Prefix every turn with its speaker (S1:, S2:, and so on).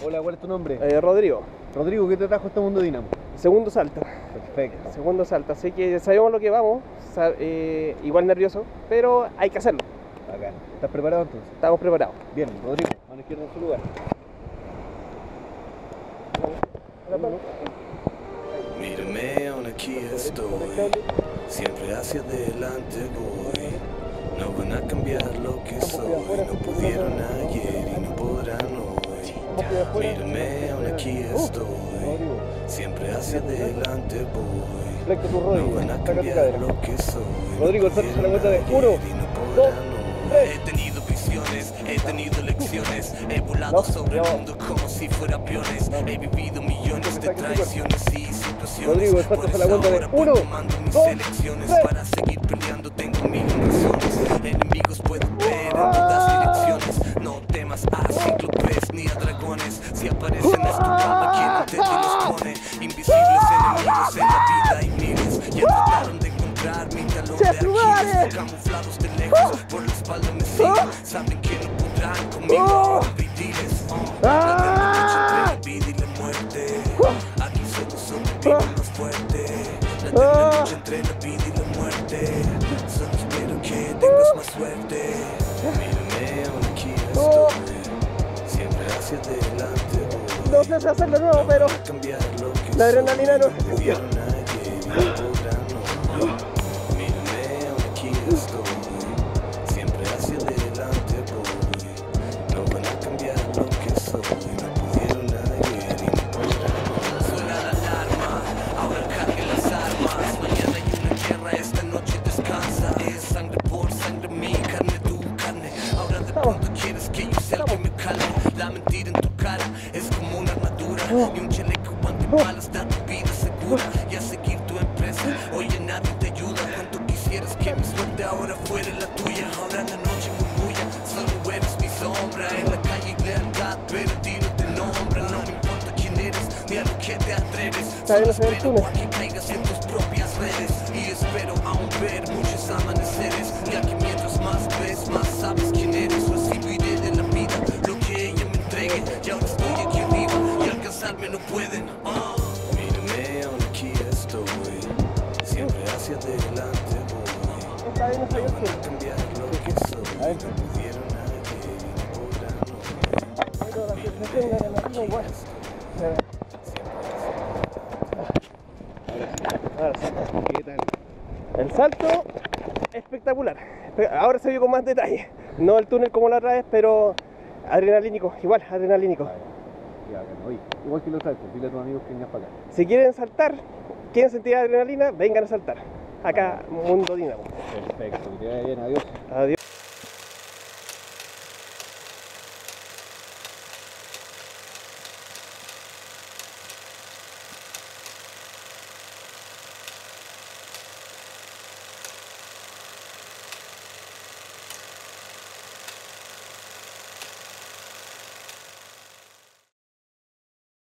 S1: Hola, ¿cuál es tu nombre?
S2: Rodrigo.
S1: Rodrigo, ¿qué te trajo este Mundo Dinamo?
S2: Segundo salto.
S1: Perfecto.
S2: Segundo salto, así que sabemos lo que vamos. Igual nervioso, pero hay que hacerlo.
S1: Bacán. ¿Estás preparado entonces?
S2: Estamos preparados.
S1: Bien, Rodrigo, mano izquierda en su lugar.
S3: Mírame, aún aquí estoy, siempre hacia adelante voy. No van a cambiar lo que soy, no pudieron ayer y no podrán hoy. Mírame, aún aquí estoy, siempre hacia adelante voy.
S1: Flecta tu
S3: No
S1: rodilla,
S3: van a
S1: saca tu
S3: cambiar
S1: cadera.
S3: lo que soy.
S1: Rodrigo, saltas a la cuenta de 1, 2, 3.
S3: He tenido visiones, he tenido lecciones, he volado sobre el mundo como si fuera aviones. He vivido millones de traiciones y situaciones.
S1: Rodrigo,
S3: Por
S1: saltas a la
S3: eso
S1: cuenta de
S3: ahora voy
S1: 1,
S3: tomando mis
S1: 2,
S3: elecciones
S1: 3.
S3: para seguir peleando. Tengo mil razones, enemigos puedo ver en todas direcciones. No temas a cíclopes ni a dragones. Si aparecen es tu papá quien ante ti los pone. Invisibles enemigos en la vida hay miles. Ya trataron de encontrar mi talón de Aquiles. Camuflados de lejos, por la espalda me siguen. Saben que no podrán conmigo, diles. La noche entre la vida y la muerte. Aquí solo sobreviven los fuertes. La noche entre la vida y la muerte. Solo espero que tengas más suerte. Mírame, aún aquí estoy, siempre hacia adelante voy.
S2: No sé si hacerlo de nuevo, pero
S3: No van a cambiar lo que
S2: la adrenalina no
S3: soy, no pudieron ayer y no podrán hoy. Mírame, aún aquí estoy, siempre hacia adelante voy. No van a cambiar lo que soy, no pudieron ayer y no podrán hoy. Suena la alarma, ahora carguen las armas. Mañana hay una guerra, esta noche descansa. Es sangre por sangre, mi carne, tu carne. Ahora de pronto quieres que yo sea el que me calme. La mentira en tu cara es como una armadura. Y un chaleco antibalas da tu vida segura. Y a seguir tu empresa, oye, nadie te ayuda. Cuánto quisieras que mi suerte ahora fuera la tuya. Ahora la noche murmulla, solo eres mi sombra. En la calle hay lealtad, pero a ti no te nombra. No me importa quién eres, ni a lo que te atreves. Solo espero a que caigas en tus propias redes. Y espero aún ver muchos amaneceres. Ya que mientras más ves, más sabes quién eres. Recibiré de la vida lo que ella me entregue. Y ahora estoy aquí arriba y alcanzarme no pueden. Mírame, aún aquí estoy, siempre hacia adelante voy.
S2: esta vez no
S3: No
S2: soy
S3: van a cambiar lo que soy, no pudieron ayer y no podrán hoy.
S2: pero la sensación de adrenalina igual. Ahora sí.
S1: ¿Qué tal?
S2: El salto espectacular. Ahora se vio con más detalle. No el túnel como la otra vez, pero adrenalínico, igual adrenalínico.
S1: Ya, bacán. Oye, igual que lo otra vez, pues, dile a tus amigos que vengan para acá.
S2: Si quieren saltar, quieren sentir adrenalina, vengan a saltar. Acá, Mundo Dinamo.
S1: Perfecto, que te vaya bien, adiós.
S2: Adiós.